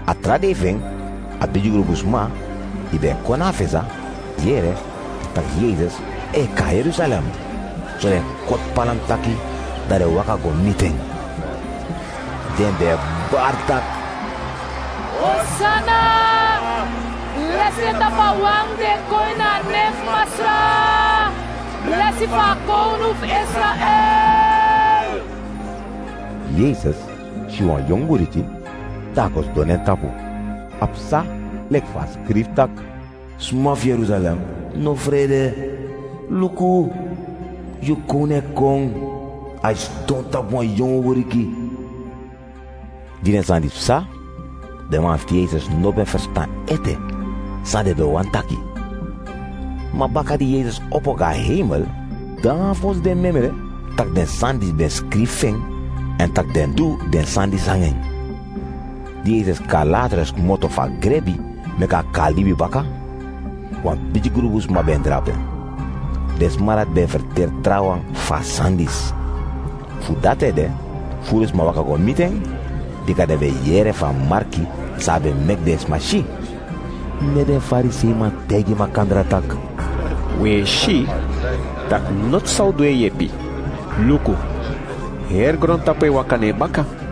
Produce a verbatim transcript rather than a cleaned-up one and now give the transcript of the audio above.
Atra de vem, a bidi grupos ma, e be kona feza, yere, tak Jezus, e ka Jerusalem. So de kot palam taki, da de waka go meeting. Den de bartak. Osana! Lesi tapawang de koina nef masra! Lesi pa konuf Israel! Jezus, si wan jong buriti, takos donen tapu. Apsa, lek van skriftak. Smaf Jerusalem, no vrede. Luku, je kone kong. Hij stond op een jong buriti. Die zijn die psa, de man heeft Jezus no ben verstaan ete. Sa de be wantaki. Maar baka die Jezus op elkaar hemel, dan volgens de memere, tak den sandis ben skrifing en tak den du den sandis hangen. Die Jezus ka later moto fa grebi, me ka kalibi baka, want biji grubus ma ben drapen. Des marat ben verter trouwen fa sandis. Fu dat de, furus ma waka go meeting, die ka de be jere van marki, sabe mek des machi. Me den farisei ma tegi ma kandra tak. We shi, tak not sau due yepi. Luku, her gron tape wakane baka.